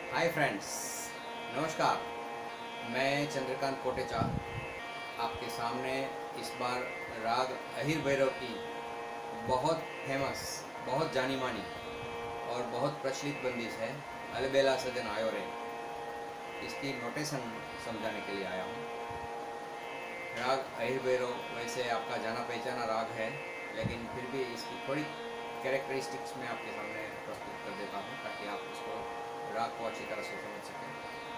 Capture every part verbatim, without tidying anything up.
Hi friends, नमस्कार। मैं चंद्रकांत कोटेचा आपके सामने इस बार राग अहिर भैरव की बहुत फेमस, बहुत जानी मानी और बहुत प्रचलित बंदिश है अलबेला सजन आयो रे। इसकी नोटेशन समझाने के लिए आया हूँ। राग अहिर भैरव वैसे आपका जाना पहचाना राग है, लेकिन फिर भी इसकी थोड़ी कैरेक्टरिस्टिक्स मैं आपके सामने प्रस्तुत कर देता हूँ ताकि आप इसको राग को अच्छी तरह से समझ सकें।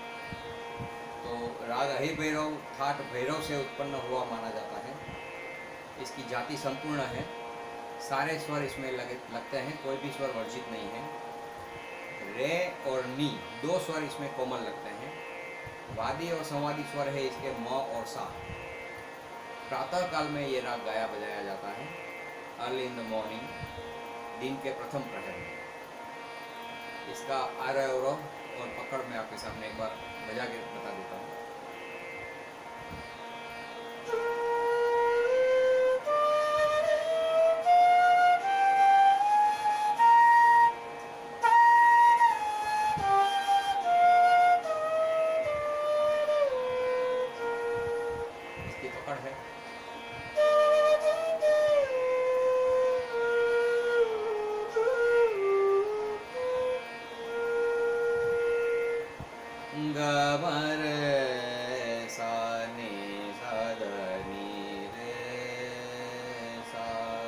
तो राग अहिर भैरव ठाट भैरव से उत्पन्न हुआ माना जाता है। इसकी जाति संपूर्ण है, सारे स्वर इसमें लगे लगते हैं, कोई भी स्वर वर्जित नहीं है। रे और नी दो स्वर इसमें कोमल लगते हैं। वादी और संवादी स्वर है इसके म और सा। प्रातः काल में ये राग गाया बजाया जाता है, अर्ली इन द मॉर्निंग, दिन के प्रथम प्रहर में। इसका आरोह और पकड़ मैं आपके सामने एक बार बजा के बता देता हूँ। इसकी पकड़ है गमर सा नि सा ध नि रे सा।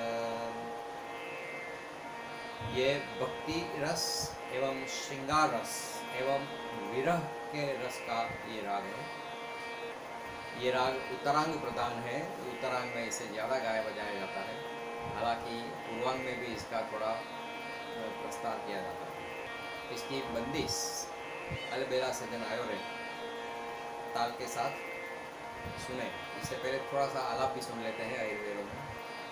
ये भक्ति रस एवं श्रृंगार रस एवं विरह के रस का ये राग है। ये राग उत्तरांग प्रधान है, उत्तरांग में इसे ज़्यादा गाया बजाया जाता है। हालांकि पूर्वांग में भी इसका थोड़ा प्रस्ताव किया जाता है। इसकी बंदिश अलबेला सजन आयो रे ताल के साथ सुने। इससे पहले थोड़ा सा आलाप भी सुन लेते हैं अहिर भैरव में।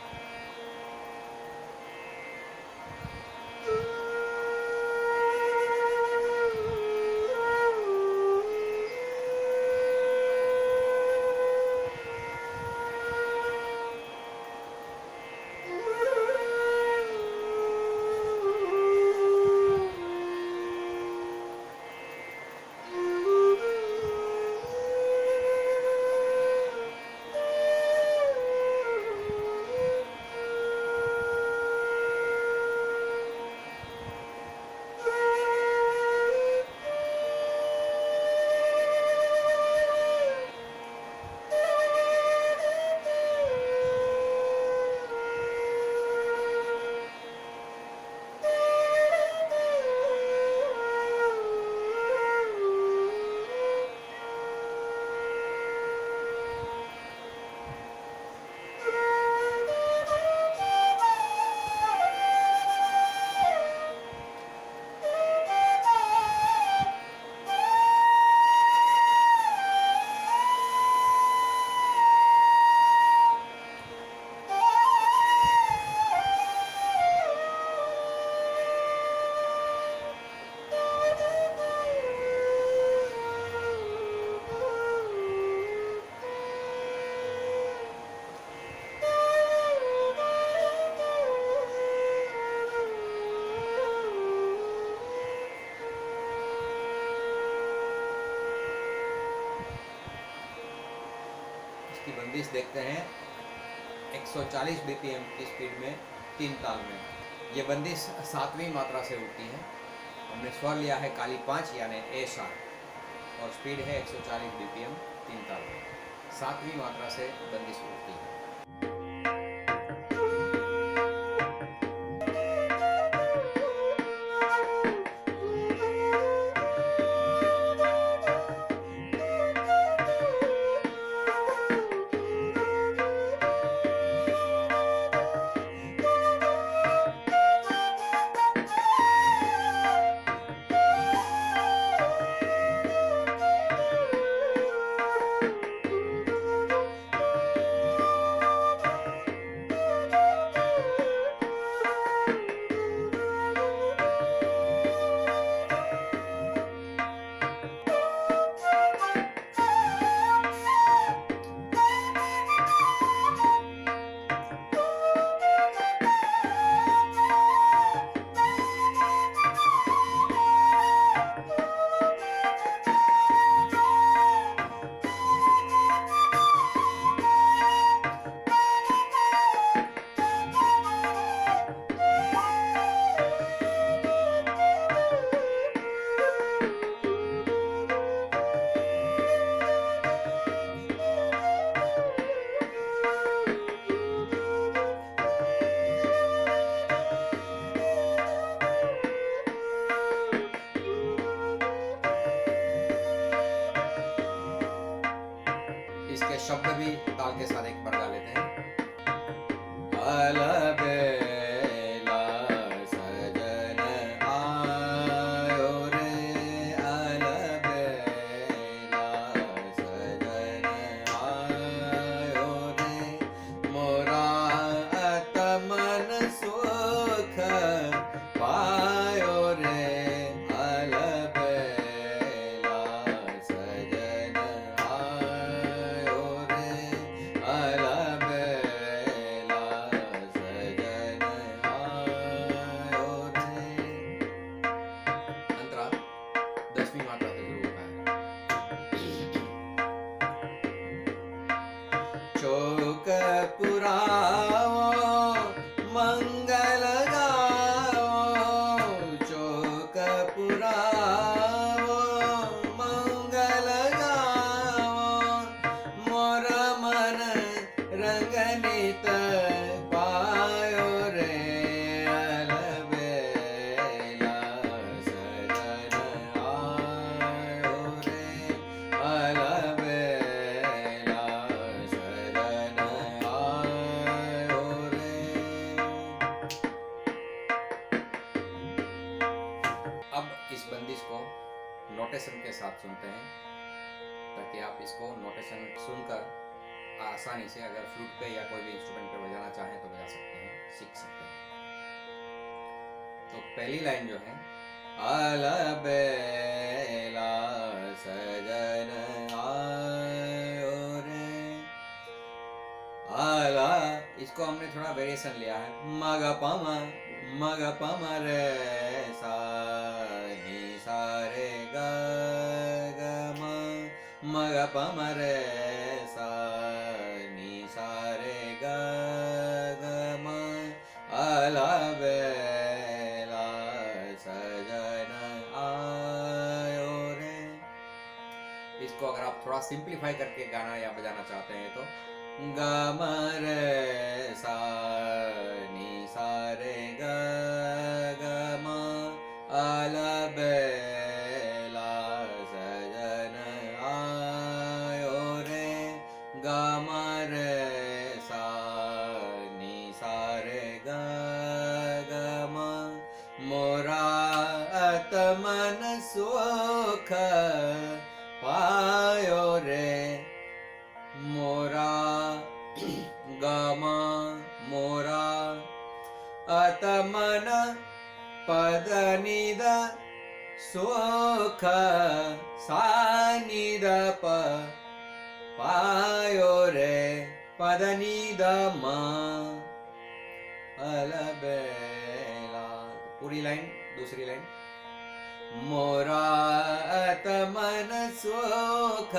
की बंदिश देखते हैं एक सौ चालीस बीपीएम की स्पीड में तीन ताल में। ये बंदिश सातवीं मात्रा से उठती है। हमने स्वर लिया है काली पाँच यानी ए शार्प और स्पीड है एक सौ चालीस बीपीएम तीन ताल में। सातवीं मात्रा से बंदिश उठती है। ये शब्द भी ताल के साथ एक बार गा लेते हैं। अलबेला सजन आयो रे, अलबेला सजन आयो रे, मोरा आत्मन सुख पायो रे, अलबेला सजन आयो रे, अलबेला सजन आयो रे। अंतरा दसवीं मात्रा से शुरू होता है। चौक पुराओ मंगल गाओ, चौक पुराओ मंगल गाओ, मोर मन रंगनित पायो रे, अलबेला सजन आयो रे, अलबेला सजन आयो रे। अब इस बंदिश को नोटेशन के साथ सुनते हैं, ताकि आप इसको नोटेशन सुनकर आसानी से अगर फ्लूट पे या कोई भी इंस्ट्रूमेंट पे बजाना चाहें तो बजा सकते हैं, सीख सकते हैं। तो पहली लाइन जो है, अलबेला सजन आयो रे, आला, इसको हमने थोड़ा वेरिएशन लिया है, मग पम मग पम रे सा नी सा रे ग ग म, मग पम रे सा नी सा रे ग ग म, अलबेला सजन आयो रे। इसको अगर आप थोड़ा सिंप्लीफाई करके गाना या बजाना चाहते हैं तो ग म रे सा नी सा रे ग ग म, अलबेला सजन आयो रे, ग म रे सा नी सा रे ग ग म, मोरा आत्मन सुख पायो रे, मोरा गम मोरा आत्मन पद निद सुख सानिद प पायो रे, पद निद म, अलबेला। पूरी लाइन, दूसरी लाइन, मोरा आत्मन सुख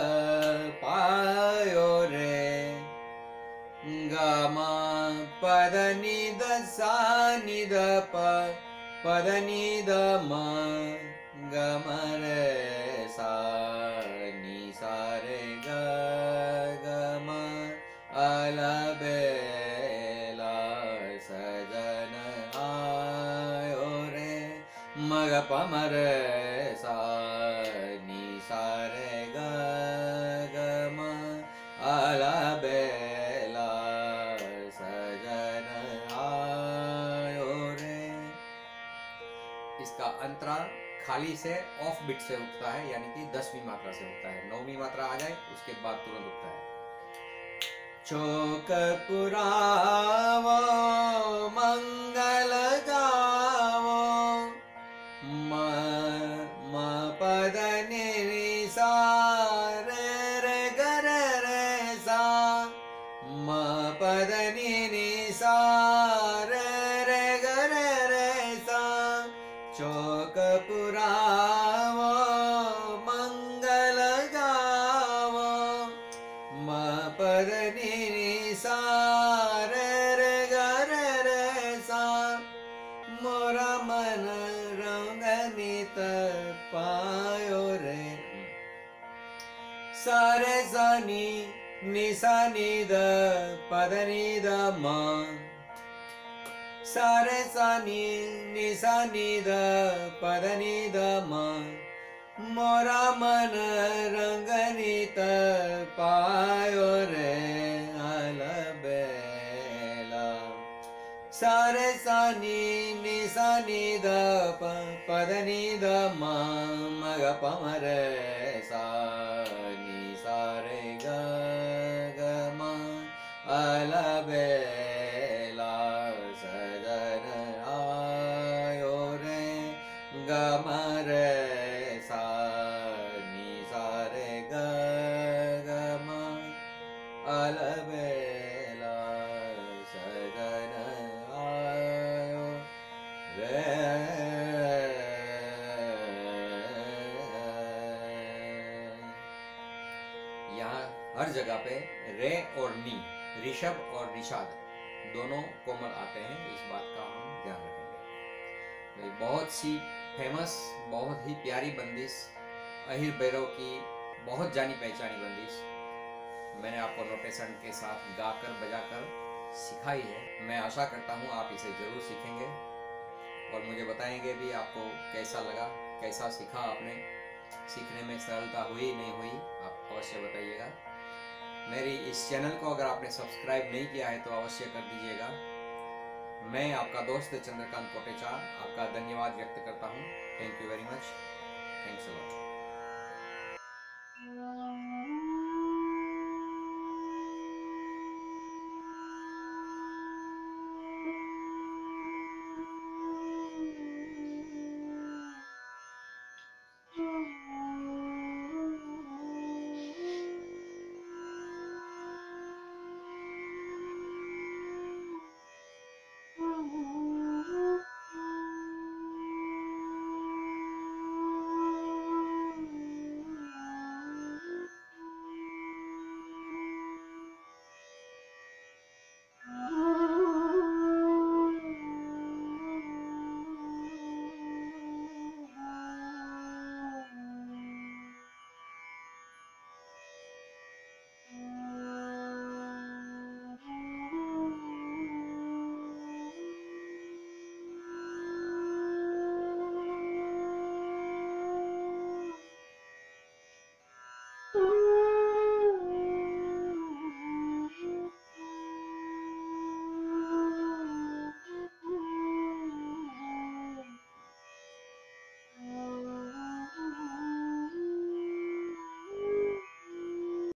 पायो रे, ग म पद निद सा निद प, पद निद म, ग म रे सा नी सा रे ग ग म, अलबेला सजन आयो रे, मग पम रे सा नी सा रे ग ग म, अलबेला सजन आयो रे। इसका अंतरा खाली से ऑफ बीट से उठता है, यानी कि दसवीं मात्रा से उठता है। नौवीं मात्रा आ जाए उसके बाद तुरंत उठता है। चौक पुरावो मंगल गावो, म म पद नि सा रे रे ग रे रे सा, म पद नि सा रे रे ग रे रे सा, चौक पुरावो मंगल गावो, म पद नि सा रे रे ग रे रे सा, मोरा मन रंगनित पायो रे, सा रे सा नी नि सा नि द पद नि द म, सा रे सा नी नि सा नि द पद नि द म, मोरा मन रंगनीत पायो रे अलबेला। सारे सानी नि सानी द प पद नि द म म ग प म रे सा नि सा रे ग ग म अलबेला। सजन आयो रे ग म रे सा नि सा रे ग ग म अलबेला। सजन आयो रे। यहाँ हर जगह पे रे और नी, ऋषभ और निषाद दोनों कोमल आते हैं, इस बात का हम ध्यान रखेंगे। तो बहुत सी फेमस, बहुत ही प्यारी बंदिश, अहिर भैरव की बहुत जानी पहचानी बंदिश मैंने आपको नोटेशन के साथ गाकर बजाकर सिखाई है। मैं आशा करता हूँ आप इसे जरूर सीखेंगे और मुझे बताएंगे भी आपको कैसा लगा, कैसा सीखा आपने, सीखने में सरलता हुई नहीं हुई, आप अवश्य बताइएगा। मेरी इस चैनल को अगर आपने सब्सक्राइब नहीं किया है तो अवश्य कर दीजिएगा। मैं आपका दोस्त चंद्रकांत कोटेचा आपका धन्यवाद व्यक्त करता हूँ। Thank you very much. Thanks a lot.